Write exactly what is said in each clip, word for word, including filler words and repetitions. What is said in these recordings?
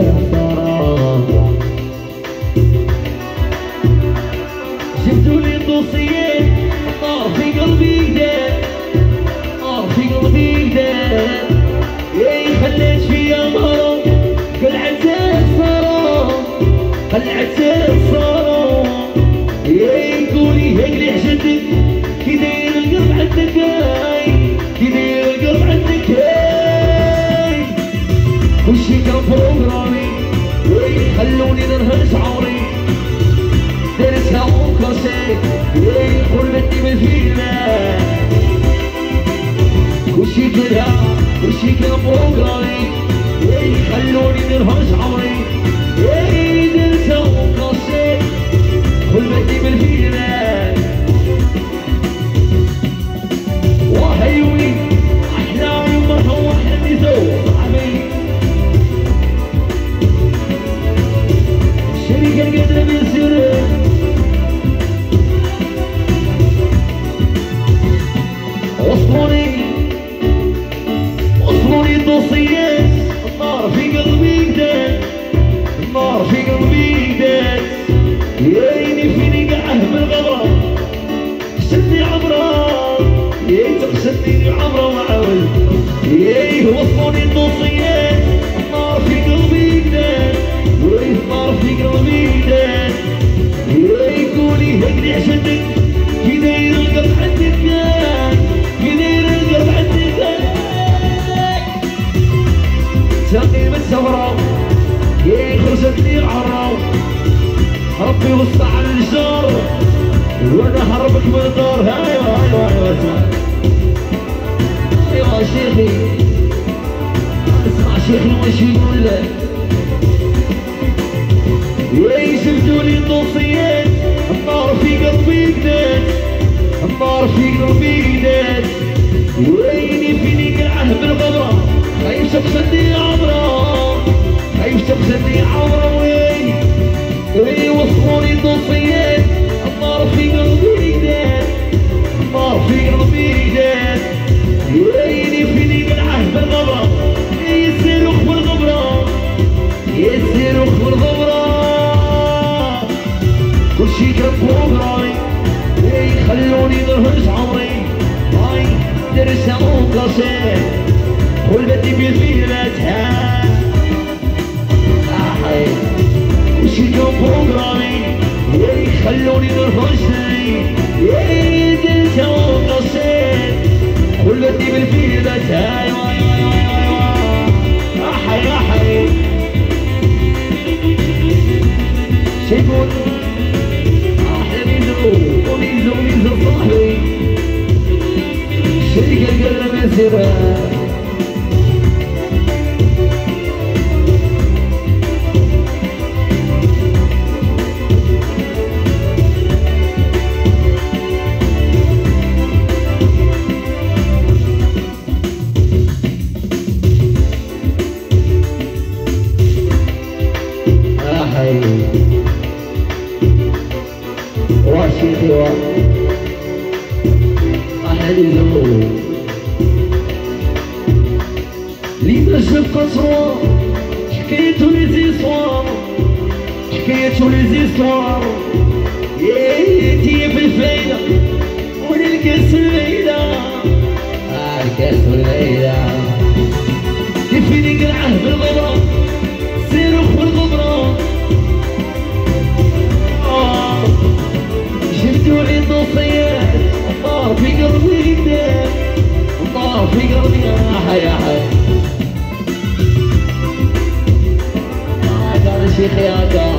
جبتوا لي دوسيات النار في قلبي قدام، النار في قلبي قدام، ياي خليت فيا مرض قلعتها صاروا، قلعتها صاروا، ياي قولي هيك لي حشدك كي داير القلب عندك، هاي كي داير القلب عندك، هاي وشي كان بروغرامي، ياي خلوني نرهن شعوري درسها وكرسي، ياي قربتني من فينا وشي كلها وشي كان بروغرامي، ياي خلوني نرهن شعوري، ياي درسها وكرسي قربتني من فينا وهيوي احلامي ومرة واحدة نزوج صاحبي الشركة القدرة من سرك وصلوني وصلوني توصيات النار في قلبي قدام، النار في قلبي قدام، يايني فيني قاعه بالغبرة قسمني عبرة، ياي تقسمني عبرة وعاول، ياي وصلوني توصيات النار في قلبي قدام، ياي النار في قلبي قدام، ياي قولي هيك لي عشتك كي داير القلب عندك، كي داير القلب عندك، تلقي بالثورة ياي خرجت لي العراو، ربي وسع على الجار وانا هربك من الدار، ايوا ايوا ايوا اسمع ايوا شيخي اسمع شيخي واش يقول لك، ياي جبتوا لي توصيات النار في قلبي قدات، النار في قلبي قدات، ويني فيني قاعه بالغبرة خايف تقصدني عبرة، خايف تقصدني عبرة، وي وي وصلوني توصيات النار في قلبي قدات، النار في قلبي قدات، ويني فيني قاعه بالغبرة، يا الصاروخ بالغبرة، يا الصاروخ بالغبرة، كلشي كان بروغرامي، ياي خلوني نرهن عمري، هاي درسها وكلاسيك والبدي بالفيلات، ها احي كلشي كان بروغرامي، ياي خلوني نرهن، ياي درسها وكلاسيك والبدي بالفيلات، هاي واي واي واي واي احي احي شيكون ونيزو ونيزو صاحبي الشركة القلب مسيرها احي واشيخي وا احلي زمو لي نجم قصوى حكايتو لي زيسوار، حكايتو لي زيسوار، ياي انتي بالفايدة وانا الكاس الليلة، اه الكاس الليلة يفيني قرعه بالغبرة صاروخ بالغبرة، اه جبتوا لي توصيات النار في قلبي قدام، النار في قلبي، يا حي يا حي هاكا شيخي هاكا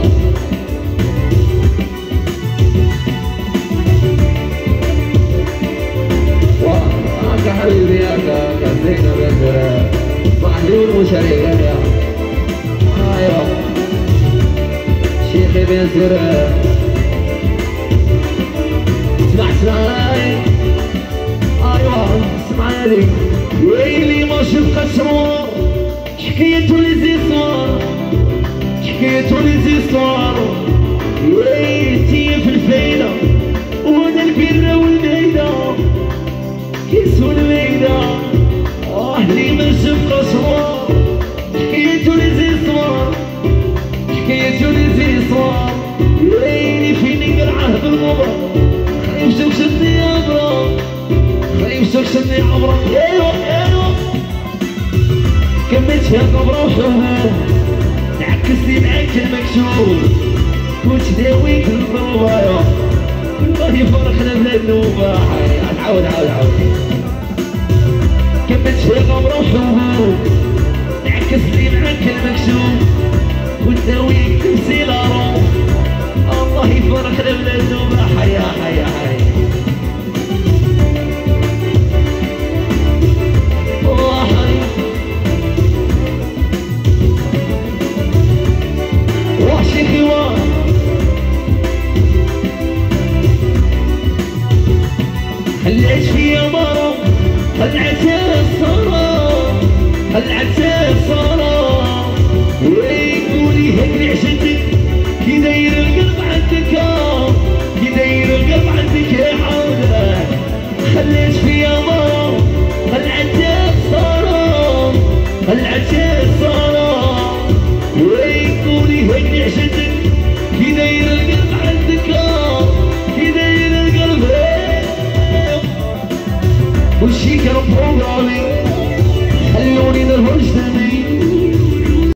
هاكا حبيبي هاكا هاكا زينة بنت معجون وشريك هاكا ايوا شيخي بن سرة اسمع اسمعي ايوا اسمعي ويلي ما شبقى شروار حكيتو لي زيسوار، حكيتو لي زيسوار، ويتي في الفايدة وانا البيرة والميدة كيس والميدة، اه لي ما شبقى شروار حكيتو لي زيسوار، شدني عمرك ايوه ايوه كملت يا قبره وحبوب تعكسني معاك المكشوف كنت داوي في الضربايه والله فرحنا بلا النوبه عاود عاود عاود كملت يا قبره وحبوب تعكسني معاك المكشوف كنت داوي تمثيل روح الله فرحنا بلا النوبه حيا حيا حيا خلعت فيا مرة خلعت الصلاة خلعت الصلاة ويقولي هيك عشتك كي داير القلب عندك كي داير القلب عندك يا حولة خلعت فيا مرة خلعت الصلاة خلعت الصلاة ويقولي هيك عشتك كي داير القلب عندك كي داير القلب وشي كانوا بروجرامي خلوني نرهج دمي